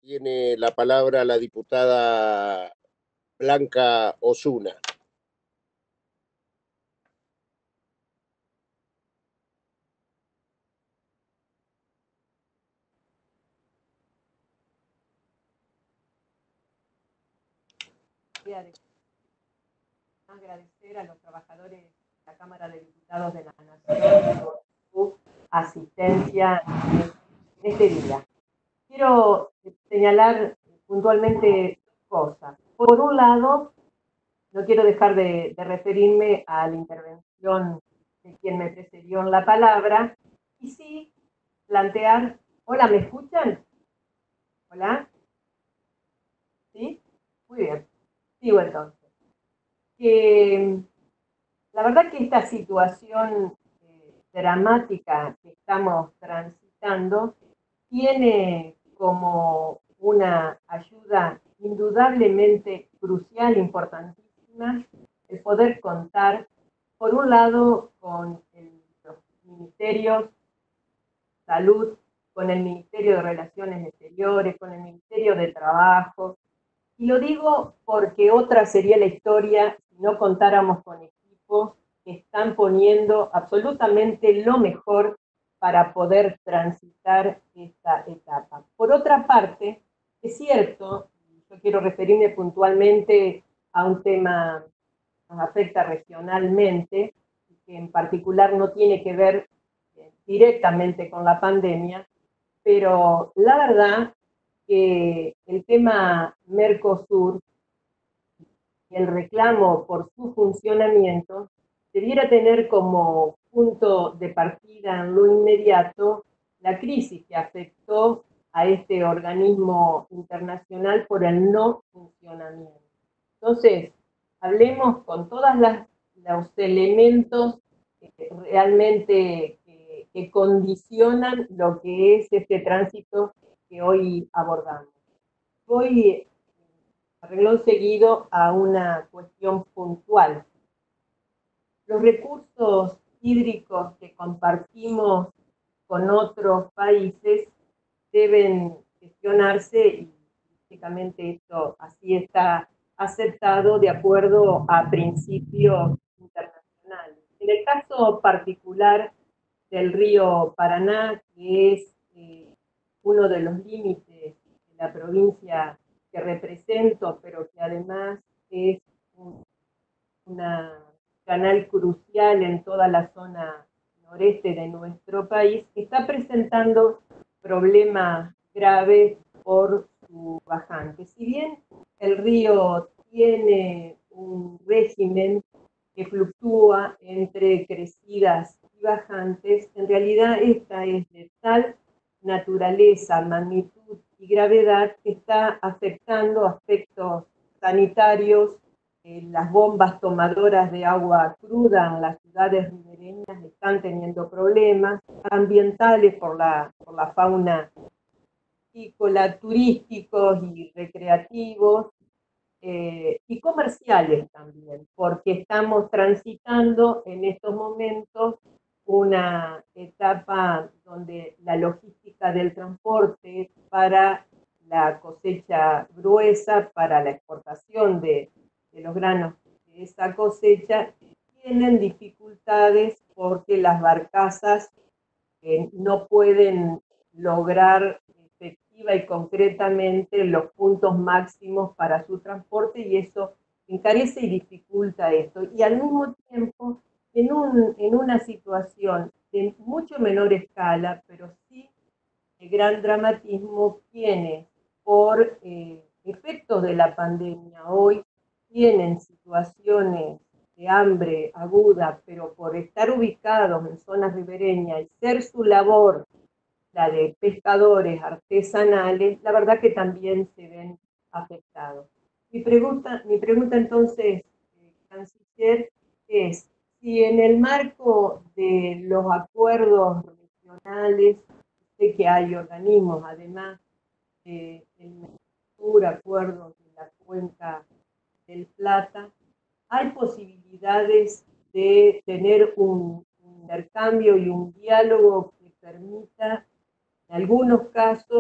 tiene la palabra la diputada Blanca Osuna. Agradecer a los trabajadores de la Cámara de Diputados de la Nación por su asistencia en este día. Quiero señalar puntualmente dos cosas. Por un lado, no quiero dejar de referirme a la intervención de quien me precedió en la palabra, y sí plantear, hola, ¿me escuchan? ¿Hola? ¿Sí? Muy bien. Sigo entonces. Que la verdad que esta situación dramática que estamos transitando tiene como una ayuda indudablemente crucial, importantísima, el poder contar, por un lado, con los ministerios de salud, con el Ministerio de Relaciones Exteriores, con el Ministerio de Trabajo. Y lo digo porque otra sería la historia si no contáramos con equipos que están poniendo absolutamente lo mejor para poder transitar esta etapa. Por otra parte, es cierto, yo quiero referirme puntualmente a un tema que nos afecta regionalmente, que en particular no tiene que ver directamente con la pandemia, pero la verdad que el tema Mercosur y el reclamo por su funcionamiento debiera tener como punto de partida en lo inmediato la crisis que afectó a este organismo internacional por el no funcionamiento. Entonces, hablemos con todos los elementos realmente que condicionan lo que es este tránsito que hoy abordamos. Voy arreglón seguido a una cuestión puntual. Los recursos hídricos que compartimos con otros países deben gestionarse y básicamente esto así está aceptado de acuerdo a principios internacionales. En el caso particular del río Paraná, que es uno de los límites de la provincia que represento, pero que además es un canal crucial en toda la zona noreste de nuestro país, está presentando problemas graves por su bajante. Si bien el río tiene un régimen que fluctúa entre crecidas y bajantes, en realidad esta es de tal naturaleza, magnitud y gravedad que está afectando aspectos sanitarios. Las bombas tomadoras de agua cruda en las ciudades ribereñas están teniendo problemas ambientales por la fauna apícola, turísticos y recreativos, y comerciales también, porque estamos transitando en estos momentos una etapa donde la logística del transporte para la cosecha gruesa, para la exportación de los granos de esa cosecha, tienen dificultades porque las barcazas no pueden lograr efectiva y concretamente los puntos máximos para su transporte, y eso encarece y dificulta esto. Y al mismo tiempo, en una situación de mucho menor escala, pero sí de gran dramatismo, quienes por efectos de la pandemia hoy tienen situaciones de hambre aguda, pero por estar ubicados en zonas ribereñas y ser su labor la de pescadores artesanales, la verdad que también se ven afectados. Mi pregunta entonces, canciller, es si en el marco de los acuerdos regionales, sé que hay organismos, además del Mercosur, acuerdos de la Cuenca del Plata, hay posibilidades de tener un intercambio y un diálogo que permita, en algunos casos,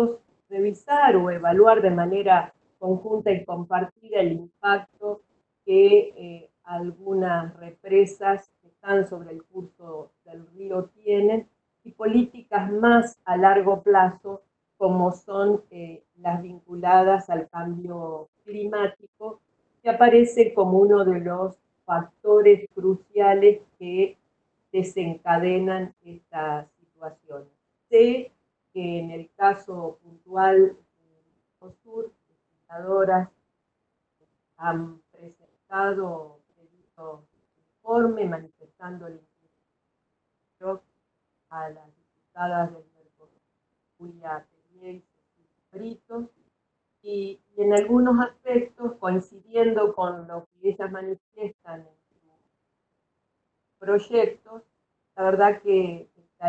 revisar o evaluar de manera conjunta y compartida el impacto que algunas represas que están sobre el curso del río tienen, y políticas más a largo plazo como son las vinculadas al cambio climático, que aparece como uno de los factores cruciales que desencadenan esta situación. Sé que en el caso puntual de Sur, legisladoras han presentado pedido informe manifestando el interés a las diputadas del Mercosur, Julia Telier y Cecilia Brito, y en algunos aspectos, coincidiendo con lo que ellas manifiestan en sus proyectos, la verdad que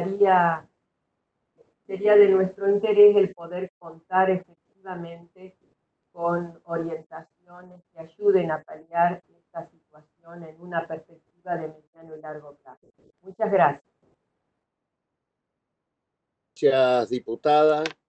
sería de nuestro interés el poder contar efectivamente con orientaciones que ayuden a paliar esta situación en una perspectiva de mediano y largo plazo. Muchas gracias. Gracias, diputada.